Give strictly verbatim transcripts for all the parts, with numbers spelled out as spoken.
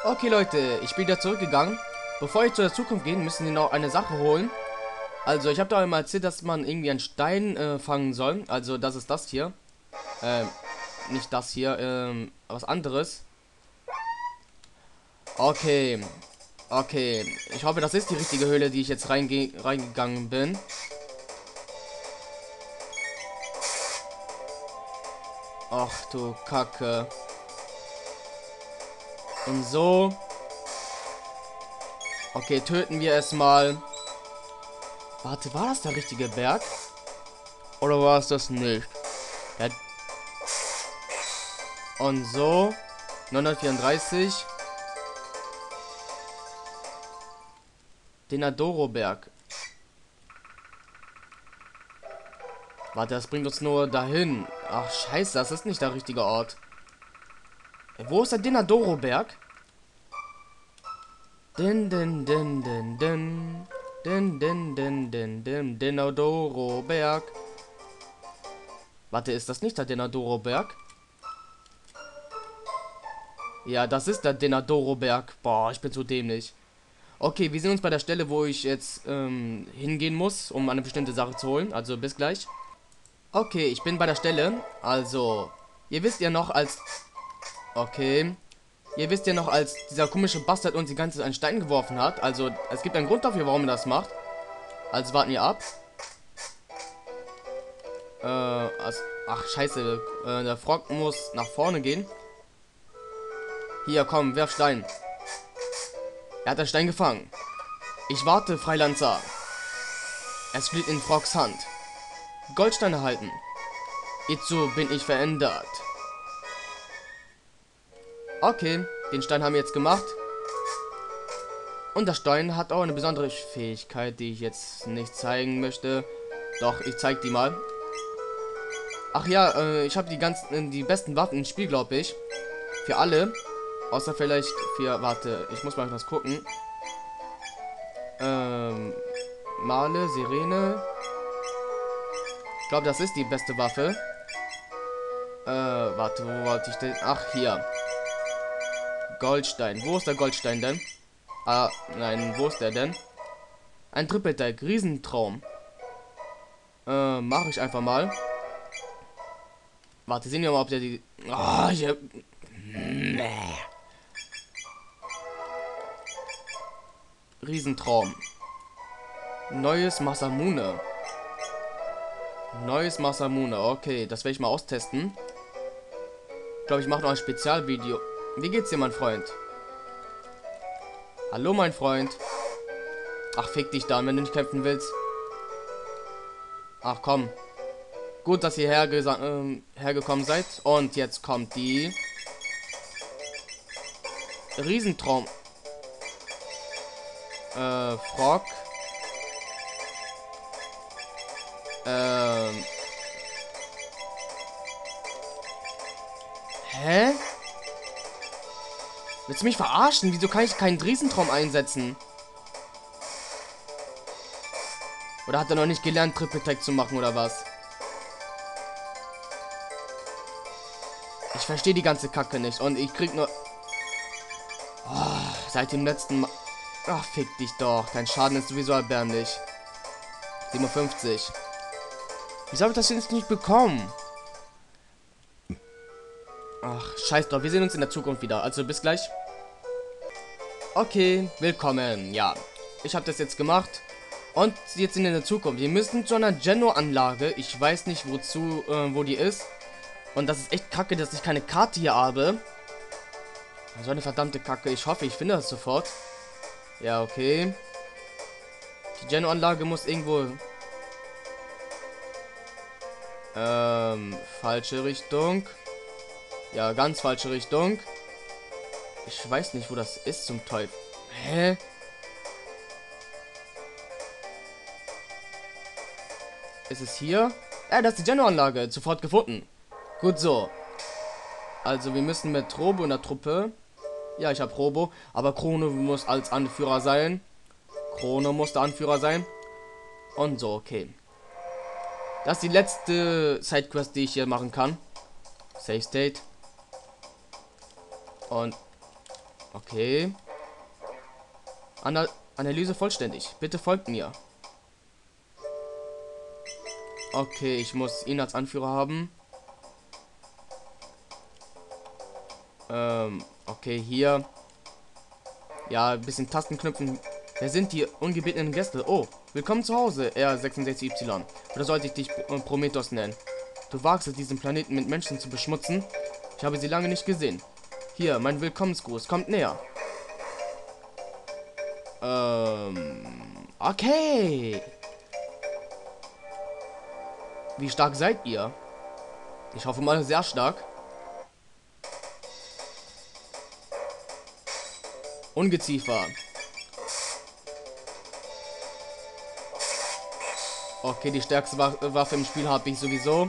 Okay, Leute, ich bin wieder zurückgegangen. Bevor ich zur Zukunft gehen, müssen wir noch eine Sache holen. Also, ich habe da mal erzählt, dass man irgendwie einen Stein äh, fangen soll. Also, das ist das hier. Ähm, nicht das hier, ähm, was anderes. Okay. Okay. Ich hoffe, das ist die richtige Höhle, die ich jetzt reinge reingegangen bin. Ach du Kacke. Und so. Okay, töten wir es mal. Warte, war das der richtige Berg? Oder war es das nicht? Der Und so. neunhundertvierunddreißig. Den Adoro-Berg. Warte, das bringt uns nur dahin. Ach, scheiße, das ist nicht der richtige Ort. Äh, Wo ist der Denadoro-Berg? Din, din, din, din, din. Din, din, din, din, din. Denadoro-Berg. Warte, ist das nicht der Denadoro-Berg? Ja, das ist der Denadoro-Berg. Boah, ich bin so dämlich. Okay, wir sehen uns bei der Stelle, wo ich jetzt ähm, hingehen muss, um eine bestimmte Sache zu holen. Also, bis gleich. Okay, ich bin bei der Stelle. Also, ihr wisst ja noch, als... Okay. Ihr wisst ja noch, als dieser komische Bastard uns die ganze Zeit einen Stein geworfen hat. Also, es gibt einen Grund dafür, warum er das macht. Also, warten wir ab. Äh, also, ach, scheiße. Äh, der Frog muss nach vorne gehen. Hier, komm, werf Stein. Er hat den Stein gefangen. Ich warte, Freilanzer. Es fliegt in Frogs Hand. Goldstein erhalten. Hierzu bin ich verändert. Okay, den Stein haben wir jetzt gemacht. Und der Stein hat auch eine besondere Fähigkeit, die ich jetzt nicht zeigen möchte. Doch, ich zeige die mal. Ach ja, äh, ich habe die ganzen, die besten Waffen im Spiel, glaube ich. Für alle. Außer vielleicht für, warte, ich muss mal was gucken. Ähm, Male, Sirene. Ich glaube, das ist die beste Waffe. Äh, warte, wo wollte ich denn? Ach, hier. Goldstein. Wo ist der Goldstein denn? Ah, nein, wo ist der denn? Ein Triple-Tag, Riesentraum. Äh, mache ich einfach mal. Warte, sehen wir mal, ob der die... Ah, ich hab... Nee. Riesentraum. Neues Masamune. Neues Masamune. Okay, das werde ich mal austesten. Ich glaube, ich mache noch ein Spezialvideo. Wie geht's dir, mein Freund? Hallo, mein Freund. Ach, fick dich dann, wenn du nicht kämpfen willst. Ach, komm. Gut, dass ihr herge äh, hergekommen seid. Und jetzt kommt die... Riesentraum. Äh, Frog. Ähm. Hä? Willst du mich verarschen? Wieso kann ich keinen Riesentraum einsetzen? Oder hat er noch nicht gelernt, Triple Tag zu machen, oder was? Ich verstehe die ganze Kacke nicht. Und ich krieg nur... Oh, seit dem letzten Mal... Ach, fick dich doch. Dein Schaden ist sowieso erbärmlich. siebenundfünfzig. Wieso habe ich das jetzt nicht bekommen? Ach, scheiß drauf. Wir sehen uns in der Zukunft wieder. Also, bis gleich. Okay, willkommen. Ja, ich habe das jetzt gemacht. Und jetzt in der Zukunft. Wir müssen zu einer Geno-Anlage. Ich weiß nicht, wozu, äh, wo die ist. Und das ist echt kacke, dass ich keine Karte hier habe. So eine verdammte Kacke. Ich hoffe, ich finde das sofort. Ja, okay. Die Geno-Anlage muss irgendwo... Ähm, falsche Richtung. Ja, ganz falsche Richtung. Ich weiß nicht, wo das ist zum Teufel. Hä? Ist es hier? Ja, das ist die Geno-Anlage. Sofort gefunden. Gut so. Also, wir müssen mit Robo in der Truppe... Ja, ich habe Robo, aber Chrono muss als Anführer sein. Chrono muss der Anführer sein. Und so, okay. Das ist die letzte Sidequest, die ich hier machen kann. Save State. Und Okay. Ana Analyse vollständig. Bitte folgt mir. Okay, ich muss ihn als Anführer haben. Ähm, okay, hier. Ja, ein bisschen Tastenknüpfen. Wer sind die ungebetenen Gäste? Oh, willkommen zu Hause, R sechsundsechzig Y. Oder sollte ich dich äh, Prometheus nennen? Du wagst es, diesen Planeten mit Menschen zu beschmutzen? Ich habe sie lange nicht gesehen. Hier, mein Willkommensgruß. Kommt näher. Ähm, okay. Wie stark seid ihr? Ich hoffe mal sehr stark. Ungeziefer. Okay, die stärkste Waffe im Spiel habe ich sowieso.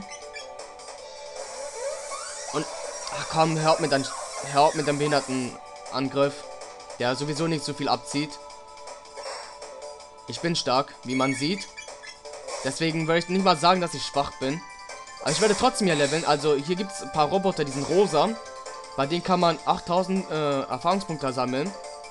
Und ach komm, hört mit dann hört mit dem Behindertenangriff, der sowieso nicht so viel abzieht. Ich bin stark, wie man sieht. Deswegen würde ich nicht mal sagen, dass ich schwach bin. Aber ich werde trotzdem hier leveln. Also hier gibt es ein paar Roboter, die sind rosa. Bei denen kann man achttausend äh, Erfahrungspunkte sammeln.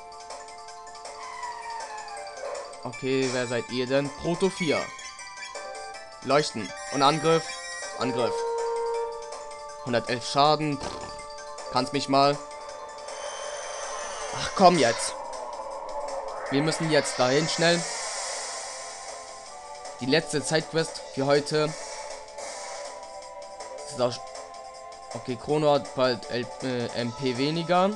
Okay, wer seid ihr denn? Proto vier. Leuchten. Und Angriff. Angriff. hundertelf Schaden. Pff, kannst mich mal. Ach komm jetzt. Wir müssen jetzt dahin schnell. Die letzte Zeitquest für heute. Ist auch okay, Chrono hat bald L äh, M P weniger.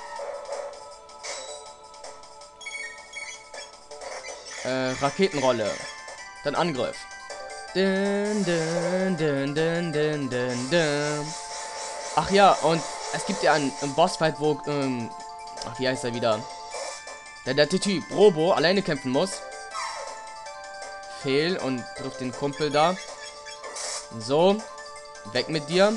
Äh, Raketenrolle. Dann Angriff. Dun, dun, dun, dun, dun, dun, dun. Ach ja, und es gibt ja einen, einen Bossfight, wo, ähm, ach, wie heißt er wieder? Der, der Typ Robo alleine kämpfen muss. Fehl und trifft den Kumpel da. So, weg mit dir.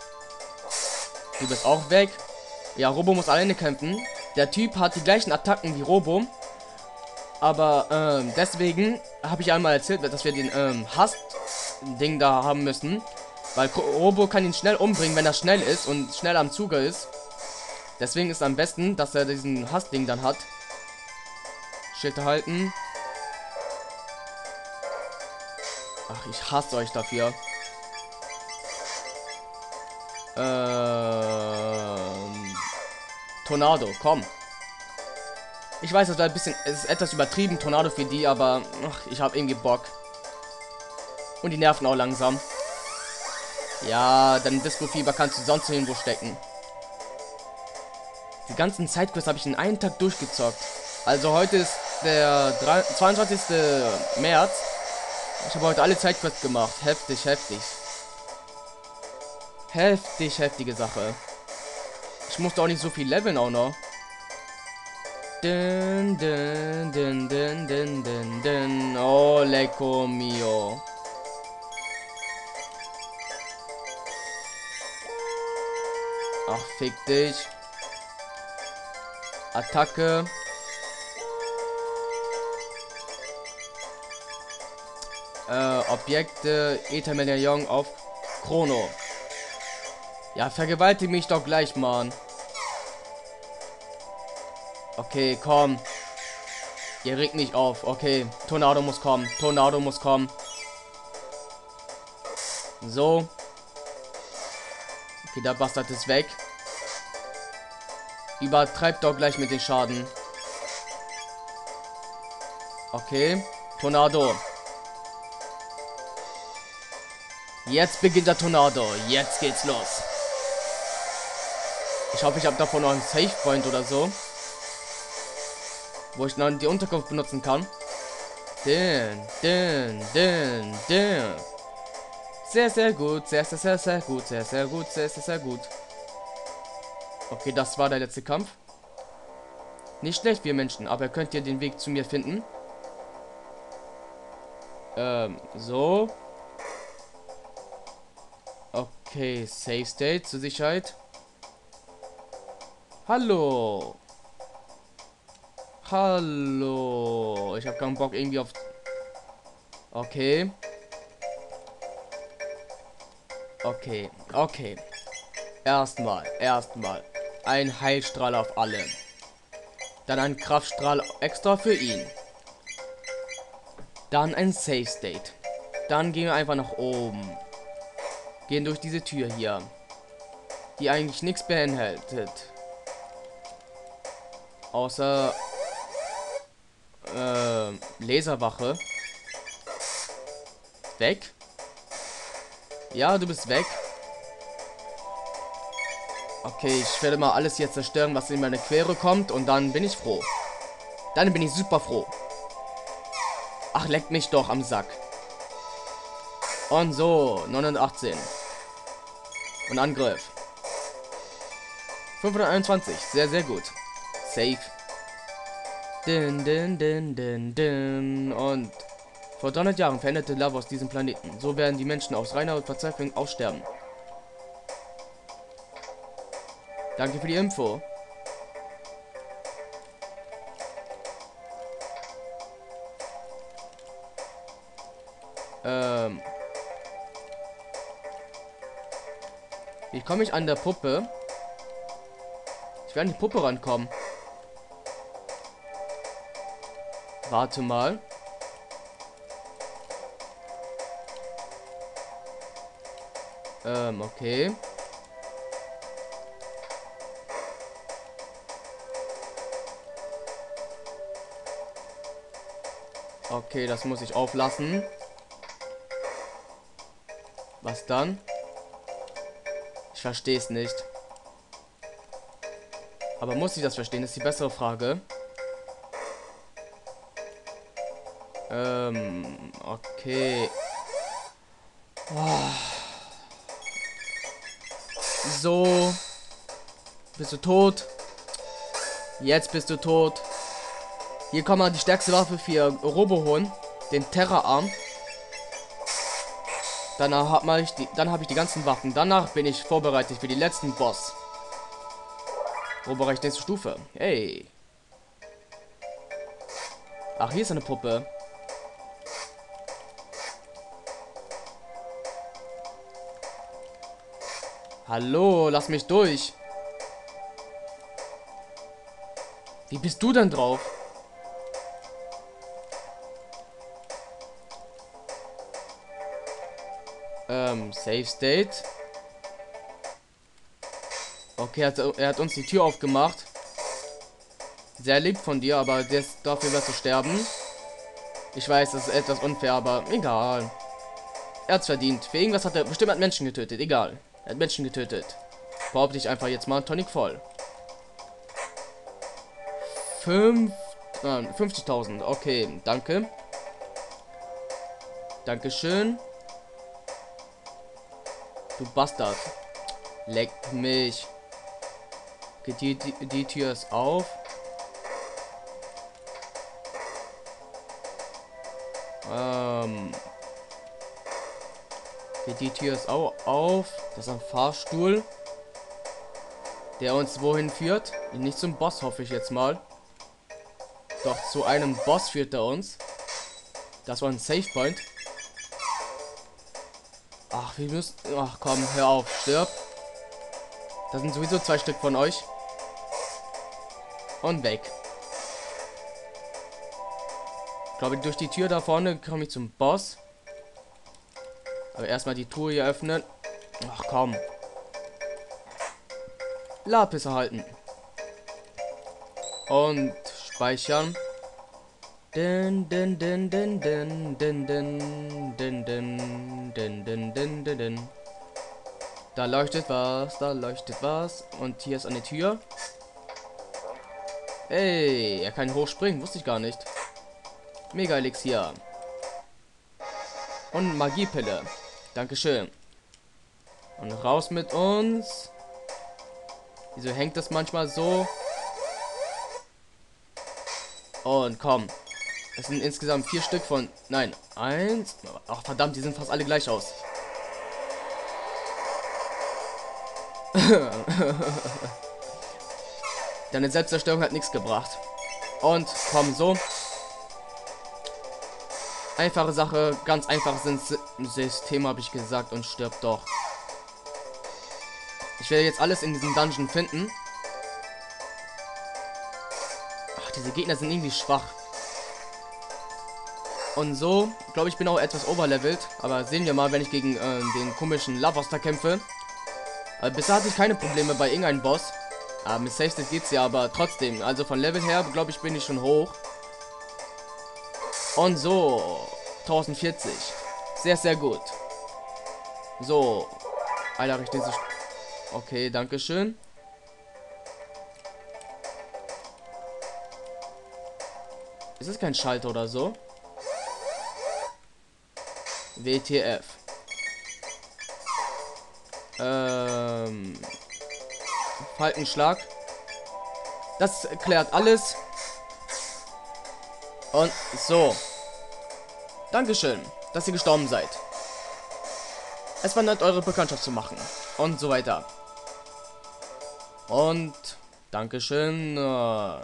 Du bist auch weg. Ja, Robo muss alleine kämpfen. Der Typ hat die gleichen Attacken wie Robo. Aber ähm, deswegen habe ich einmal erzählt, dass wir den ähm, Hass-Ding da haben müssen. Weil Robo kann ihn schnell umbringen, wenn er schnell ist und schnell am Zuge ist. Deswegen ist es am besten, dass er diesen Hass-Ding dann hat. Schild halten. Ach, ich hasse euch dafür. Ähm, Tornado, komm. Ich weiß, das war ein bisschen, es ist etwas übertrieben, Tornado für die, aber ach, ich habe irgendwie Bock. Und die nerven auch langsam. Ja, dann Disco-Fieber kannst du sonst irgendwo stecken. Die ganzen Sidequests habe ich in einem Tag durchgezockt. Also heute ist der zweiundzwanzigste März. Ich habe heute alle Sidequests gemacht. Heftig, heftig. Heftig, heftige Sache. Ich musste auch nicht so viel leveln auch noch. Dun, dun, dun, dun, dun, dun, dun. Oh, lecco mio. Ach, fick dich. Attacke. Äh, Objekte. Ether-Medaillon auf Chrono. Ja, vergewaltige mich doch gleich, Mann. Okay, komm. Ihr regt mich auf. Okay, Tornado muss kommen. Tornado muss kommen. So. Okay, der Bastard ist weg. Übertreibt doch gleich mit den Schaden. Okay, Tornado. Jetzt beginnt der Tornado. Jetzt geht's los. Ich hoffe, ich habe davon noch einen Save Point oder so, wo ich dann die Unterkunft benutzen kann. Den, den, den, den. Sehr, sehr gut. Sehr, sehr, sehr, sehr gut. Sehr, sehr gut. Sehr, sehr, sehr gut. Okay, das war der letzte Kampf. Nicht schlecht, wir Menschen, aber könnt ihr den Weg zu mir finden? Ähm, so. Okay, Save State zur Sicherheit. Hallo. Hallo. Ich habe keinen Bock irgendwie auf... Okay. Okay, okay. Erstmal, erstmal. Ein Heilstrahl auf alle. Dann ein Kraftstrahl extra für ihn. Dann ein Safe State. Dann gehen wir einfach nach oben. Gehen durch diese Tür hier. Die eigentlich nichts beinhaltet. Außer äh, Laserwache. Weg? Ja, du bist weg. Okay, ich werde mal alles hier zerstören, was in meine Quere kommt. Und dann bin ich froh. Dann bin ich super froh. Ach, leckt mich doch am Sack. Und so, neunhundertachtzehn. Und Angriff. fünfhunderteinundzwanzig, sehr, sehr gut. Safe. Din, din, din, din, din. Und vor dreihundert Jahren veränderte Lavos diesen Planeten. So werden die Menschen aus reiner Verzweiflung aussterben. Danke für die Info. Ähm. Wie komme ich an der Puppe? Ich will an die Puppe rankommen. Warte mal. Ähm, okay. Okay, das muss ich auflassen. Was dann? Ich verstehe es nicht. Aber muss ich das verstehen? Das ist die bessere Frage. Ähm, okay. Oh. So. Bist du tot? Jetzt bist du tot. Hier kommt mal die stärkste Waffe für Robohorn. Den Terrorarm. Danach habe ich die, dann habe ich die ganzen Waffen. Danach bin ich vorbereitet für die letzten Boss. Roboreich nächste Stufe. Hey. Ach, hier ist eine Puppe. Hallo, lass mich durch. Wie bist du denn drauf? Ähm, Safe State. Okay, er hat, er hat uns die Tür aufgemacht. Sehr lieb von dir, aber das, dafür wirst du sterben. Ich weiß, das ist etwas unfair, aber egal. Er hat's verdient. Für irgendwas hat er bestimmt hat Menschen getötet. Egal. Er hat Menschen getötet. Behaupte ich einfach jetzt mal. Tonic voll. Fünf, äh, fünfzigtausend. Okay, danke. Dankeschön. Du Bastard. Leck mich. Okay, die, die, die Tür ist auf. Ähm. Okay, die Tür ist auch auf. Das ist ein Fahrstuhl. Der uns wohin führt? Nicht zum Boss, hoffe ich jetzt mal. Doch zu einem Boss führt er uns. Das war ein Safe Point. Ach, wir müssen... Ach komm, hör auf, stirb. Das sind sowieso zwei Stück von euch. Und weg. Ich glaube, durch die Tür da vorne komme ich zum Boss. Aber erstmal die Truhe hier öffnen. Ach komm. Lapis erhalten. Und speichern. Din, din, din, din, din, din, din, din, din, din, din, din, din, din. Da leuchtet was, da leuchtet was. Und hier ist eine Tür. Ey, er kann hochspringen, wusste ich gar nicht. Mega Elixier. Und Magiepille. Dankeschön. Und raus mit uns. Wieso hängt das manchmal so? Und komm. Es sind insgesamt vier Stück von... Nein, eins. Ach verdammt, die sind fast alle gleich aus. Deine Selbstzerstörung hat nichts gebracht. Und komm, so. Einfache Sache, ganz einfaches System, habe ich gesagt, und stirbt doch. Ich werde jetzt alles in diesem Dungeon finden. diese Gegner sind irgendwie schwach. Und so, glaube ich, bin auch etwas overlevelt. Aber sehen wir mal, wenn ich gegen äh, den komischen Lavaster kämpfe. Aber bisher hatte ich keine Probleme bei irgendeinem Boss. Ah, mit Safe State geht's ja, aber trotzdem. Also von Level her, glaube ich, bin ich schon hoch. Und so, tausendvierzig. Sehr, sehr gut. So. Alter, ich denke, okay, danke schön. Ist es kein Schalter oder so? W T F. Ähm. Falkenschlag. Das erklärt alles. Und so. Dankeschön, dass ihr gestorben seid. Es war nett, eure Bekanntschaft zu machen. Und so weiter. Und Dankeschön. Äh,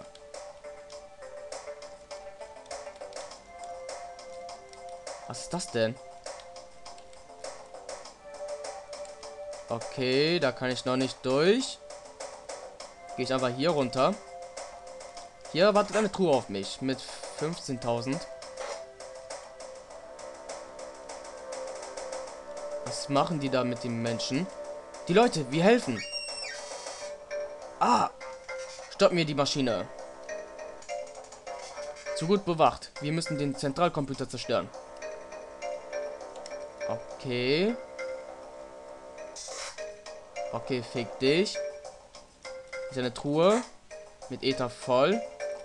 Was ist das denn? Okay, da kann ich noch nicht durch. Gehe ich einfach hier runter. Hier wartet eine Truhe auf mich mit fünfzehntausend. Was machen die da mit den Menschen? Die Leute, wir helfen. Ah, stoppen wir die Maschine. Zu gut bewacht. Wir müssen den Zentralcomputer zerstören. Okay. Okay, fick dich. Ist eine Truhe. Mit Ether voll.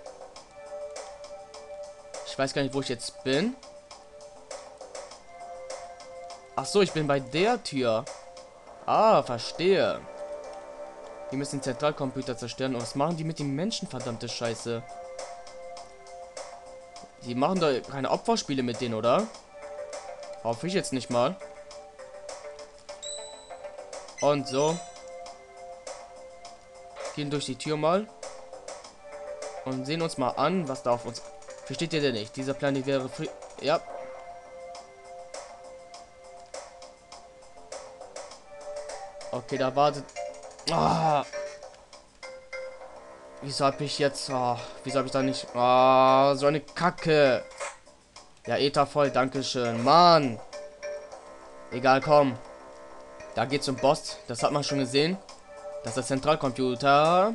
Ich weiß gar nicht, wo ich jetzt bin. Ach so, ich bin bei der Tür. Ah, verstehe. Wir müssen den Zentralcomputer zerstören. Und was machen die mit den Menschen, verdammte Scheiße? Die machen da keine Opferspiele mit denen, oder? Hoffe ich jetzt nicht mal. Und so. Gehen durch die Tür mal. Und sehen uns mal an, was da auf uns... Versteht ihr denn nicht? Dieser Planet wäre... Fri ja. Okay, da wartet... Ah. Wieso habe ich jetzt... Oh, wieso habe ich da nicht... Ah, oh, so eine Kacke. Ja, Ether voll, dankeschön. Mann. Egal, komm. Da geht's zum Boss. Das hat man schon gesehen. Das ist der Zentralcomputer.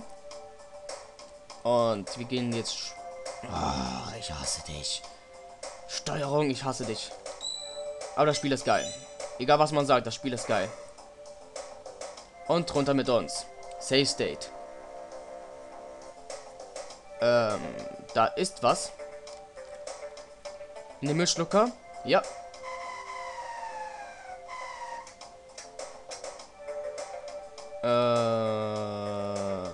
Und wir gehen jetzt... Oh, ich hasse dich. Steuerung, ich hasse dich. Aber das Spiel ist geil. Egal was man sagt, das Spiel ist geil. Und runter mit uns. Save State. Ähm, da ist was. In dem Müllschlucker. Ja. Äh.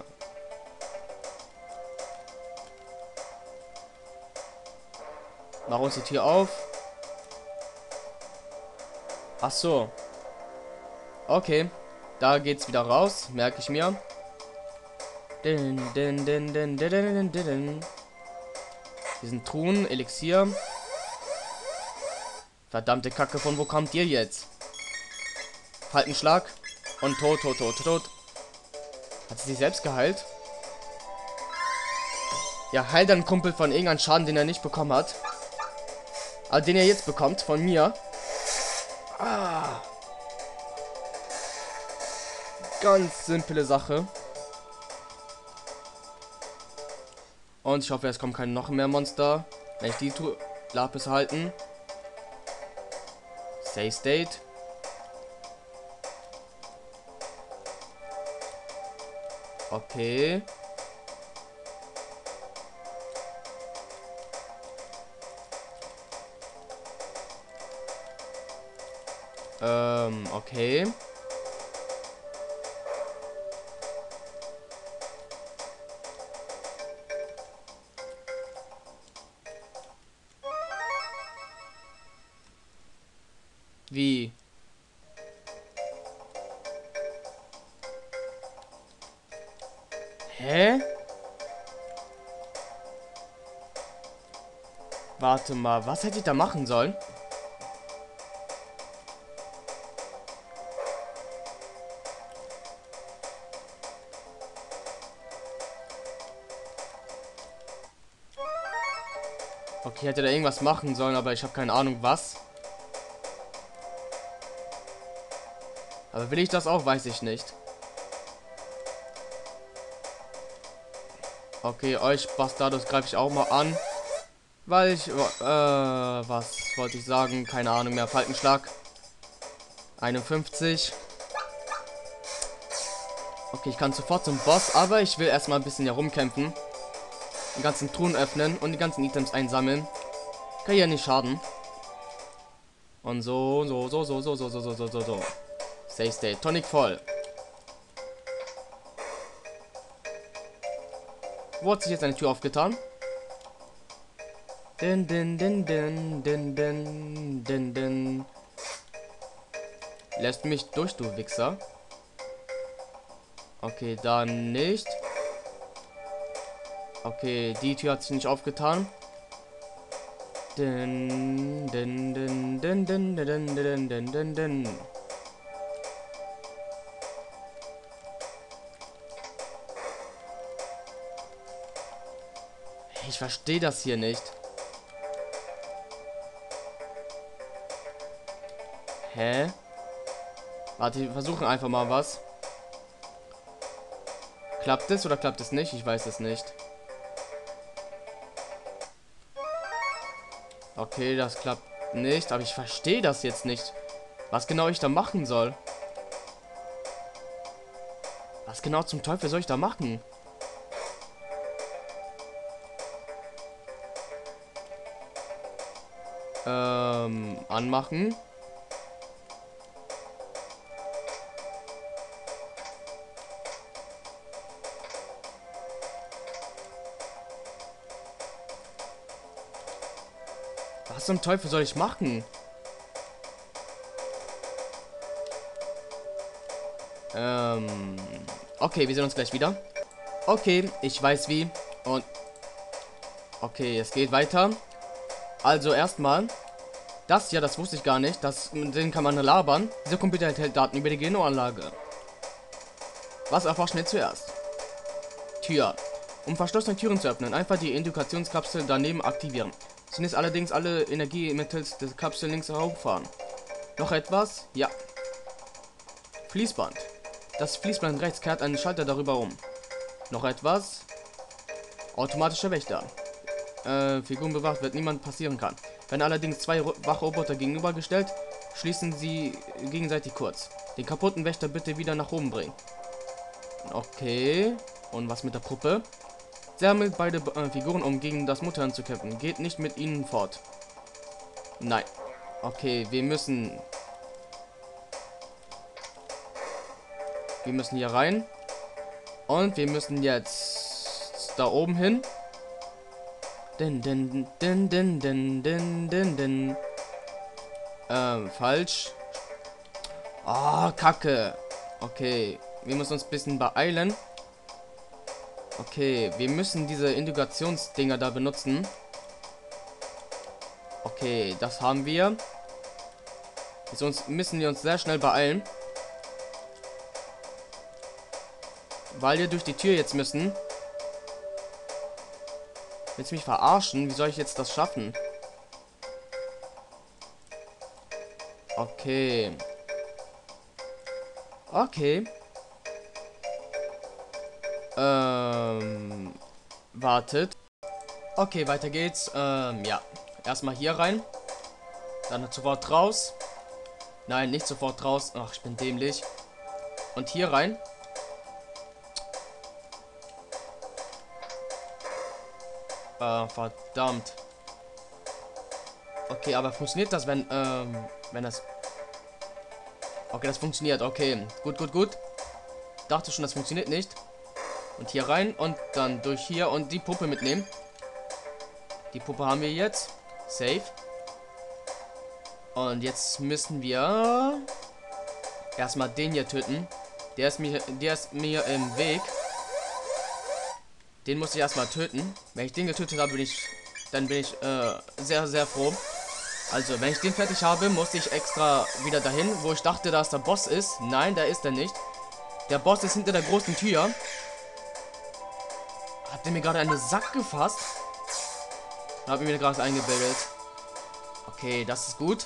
Mach uns die Tür auf. Ach so. Okay. Da geht's wieder raus. Merke ich mir. Din, din, din, din, din, din, din, din. Diesen Truhen, Elixier. Verdammte Kacke, von wo kommt ihr jetzt? Falkenschlag. Und tot, tot, tot, tot. Hat sie sich selbst geheilt? Ja, heilt ein Kumpel von irgendeinem Schaden, den er nicht bekommen hat. Aber den er jetzt bekommt, von mir. Ah. Ganz simple Sache. Und ich hoffe, es kommen keine noch mehr Monster. Wenn ich die tue, Lapis halten. Save State. Okay. Ähm, okay. Wie? Hä? Warte mal, was hätte ich da machen sollen? Okay, hätte da irgendwas machen sollen, aber ich habe keine Ahnung was. Aber will ich das auch, weiß ich nicht. Okay, euch Bastardos greife ich auch mal an. Weil ich, äh, was wollte ich sagen? Keine Ahnung mehr. Falkenschlag. einundfünfzig. Okay, ich kann sofort zum Boss, aber ich will erstmal ein bisschen herumkämpfen. Die ganzen Truhen öffnen und die ganzen Items einsammeln. Kann ja nicht schaden. Und so, so, so, so, so, so, so, so, so, so, so. Save State. Tonic voll. Wo hat sich jetzt eine Tür aufgetan? Din, din, din, din, din, din, din, din. Lässt mich durch, du Wichser. Okay, dann nicht. Okay, die Tür hat sich nicht aufgetan. Din, din, din, din, din, din, din, din, din, din. Ich verstehe das hier nicht. Hä? Warte, wir versuchen einfach mal was. Klappt es oder klappt es nicht? Ich weiß es nicht. Okay, das klappt nicht, aber ich verstehe das jetzt nicht. Was genau ich da machen soll. Was genau zum Teufel soll ich da machen? Ähm, anmachen. Was zum Teufel soll ich machen? Ähm, okay, wir sehen uns gleich wieder. Okay, ich weiß wie. Und okay, es geht weiter. Also erstmal, das ja, das wusste ich gar nicht. Das, mit denen kann man labern. Dieser Computer enthält Daten über die Genoanlage. Was erforschen wir zuerst? Tür. Um verschlossene Türen zu öffnen, einfach die Indikationskapsel daneben aktivieren. Zunächst allerdings alle Energie mittels der Kapsel links hochfahren. Noch etwas? Ja. Fließband. Das Fließband rechts kehrt einen Schalter darüber um. Noch etwas? Automatischer Wächter. Äh, Figuren bewacht, wird niemand passieren kann. Wenn allerdings zwei Wachroboter gegenübergestellt, schließen sie gegenseitig kurz. Den kaputten Wächter bitte wieder nach oben bringen. Okay. Und was mit der Puppe? Sammelt beide äh, Figuren, um gegen das Mutterhirn zu kämpfen. Geht nicht mit ihnen fort. Nein. Okay, wir müssen... Wir müssen hier rein. Und wir müssen jetzt da oben hin. Din, din, din, din, din, din, din, din. Ähm, falsch. Ah, oh, Kacke. Okay, wir müssen uns ein bisschen beeilen. Okay, wir müssen diese Indikationsdinger da benutzen. Okay, das haben wir. Sonst müssen wir uns sehr schnell beeilen. Weil wir durch die Tür jetzt müssen. Willst du mich verarschen? Wie soll ich jetzt das schaffen? Okay. Okay. Ähm. Wartet. Okay, weiter geht's. Ähm, ja. Erstmal hier rein. Dann sofort raus. Nein, nicht sofort raus. Ach, ich bin dämlich. Und hier rein. Äh, verdammt. Okay, aber funktioniert das, wenn, ähm, wenn das... Okay, das funktioniert. Okay, gut, gut, gut. Dachte schon, das funktioniert nicht. Und hier rein und dann durch hier und die Puppe mitnehmen. Die Puppe haben wir jetzt. Safe. Und jetzt müssen wir erstmal den hier töten. Der ist mir, der ist mir im Weg. Den muss ich erstmal töten. Wenn ich den getötet habe, bin ich, dann bin ich äh, sehr, sehr froh. Also, wenn ich den fertig habe, musste ich extra wieder dahin, wo ich dachte, dass der Boss ist. Nein, da ist er nicht. Der Boss ist hinter der großen Tür. Hat der mir gerade einen Sack gefasst? Hab mir gerade eingebildet. Okay, das ist gut.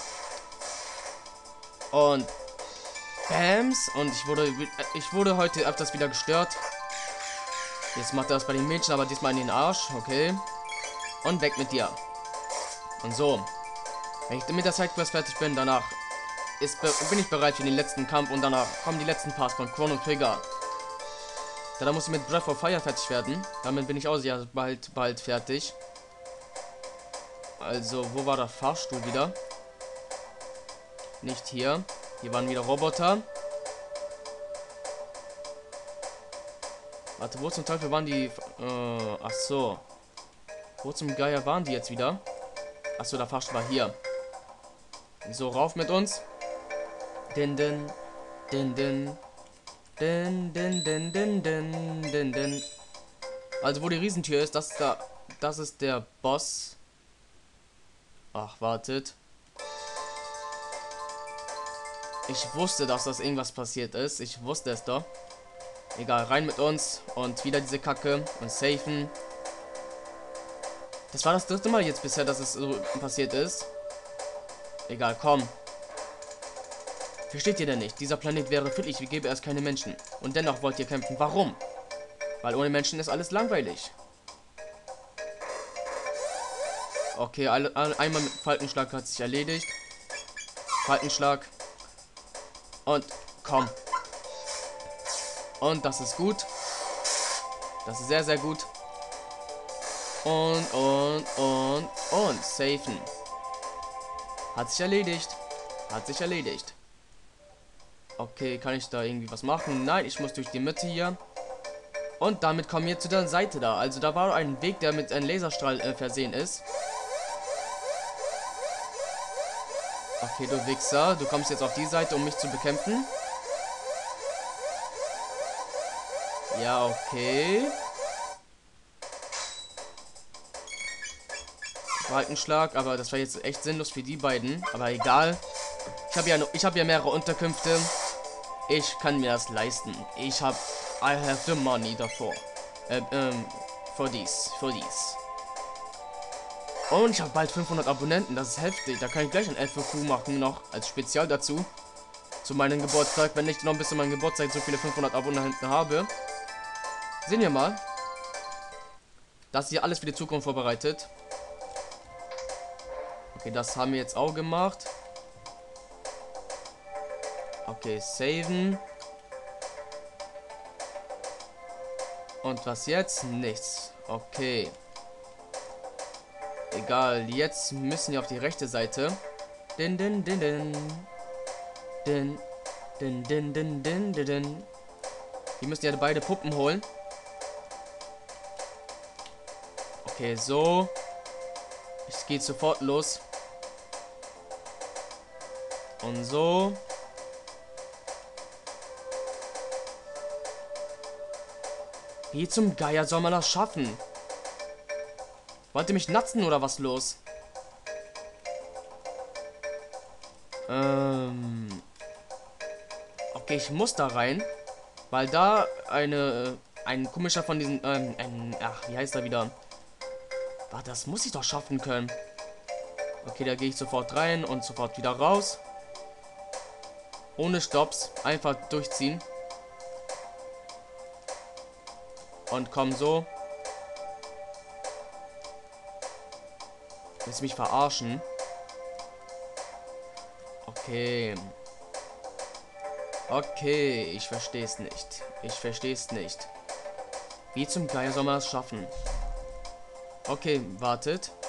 Und Bams. Und ich wurde ich wurde heute öfters wieder gestört. Jetzt macht er das bei den Mädchen, aber diesmal in den Arsch. Okay. Und weg mit dir. Und so. Wenn ich mit der Sidequest fertig bin, danach ist, bin ich bereit für den letzten Kampf. Und danach kommen die letzten Parts von Chrono Trigger. Da muss ich mit Breath of Fire fertig werden. Damit bin ich auch sehr bald, bald fertig. Also, wo war der Fahrstuhl wieder? Nicht hier. Hier waren wieder Roboter. Warte, wo zum Teufel waren die... Äh, ach so. Wo zum Geier waren die jetzt wieder? Ach so, der Fahrstuhl war hier. So, rauf mit uns. Din, din, din, din. Din, din, din, din, din, din, din. Also, wo die Riesentür ist, das ist da... Das ist der Boss. Ach, wartet. Ich wusste, dass das irgendwas passiert ist. Ich wusste es doch. Egal, rein mit uns. Und wieder diese Kacke. Und safen. Das war das dritte Mal jetzt bisher, dass es so passiert ist. Egal, komm. Versteht ihr denn nicht? Dieser Planet wäre friedlich, wie gäbe es keine Menschen. Und dennoch wollt ihr kämpfen. Warum? Weil ohne Menschen ist alles langweilig. Okay, alle, alle, einmal mit Falkenschlag hat sich erledigt. Falkenschlag. Und komm. Und das ist gut. Das ist sehr, sehr gut. Und, und, und, und. Safen. Hat sich erledigt. Hat sich erledigt. Okay, kann ich da irgendwie was machen? Nein, ich muss durch die Mitte hier. Und damit kommen wir zu der Seite da. Also da war ein Weg, der mit einem Laserstrahl äh, versehen ist. Okay, du Wichser. Du kommst jetzt auf die Seite, um mich zu bekämpfen. Ja, okay. Balkenschlag, aber das war jetzt echt sinnlos für die beiden. Aber egal. Ich habe ja, ich habe ja mehrere Unterkünfte. Ich kann mir das leisten. Ich habe... I have the money davor. Äh, ähm, for dies. For dies. Und ich habe bald fünfhundert Abonnenten. Das ist heftig. Da kann ich gleich ein F Q machen noch als Spezial dazu. Zu meinem Geburtstag. Wenn ich noch bis zu meinem Geburtstag so viele fünfhundert Abonnenten habe. Sehen wir mal. Das hier alles für die Zukunft vorbereitet. Okay, das haben wir jetzt auch gemacht. Okay, saven. Und was jetzt? Nichts. Okay. Egal, jetzt müssen wir auf die rechte Seite. Din, din, din, din. Din, din, din, din, din, din, din. Wir müssen ja beide Puppen holen. Okay, so. Es geht sofort los. Und so. Wie zum Geier soll man das schaffen? Wollt ihr mich natzen oder was los? Ähm. Okay, ich muss da rein. Weil da eine. Ein komischer von diesen. Ähm, ein, ach, wie heißt er wieder? Warte, das muss ich doch schaffen können. Okay, da gehe ich sofort rein und sofort wieder raus. Ohne Stopps. Einfach durchziehen. Und komm so. Willst du mich verarschen? Okay. Okay, ich verstehe es nicht. Ich verstehe es nicht. Wie zum Geier soll man das schaffen? Okay, wartet.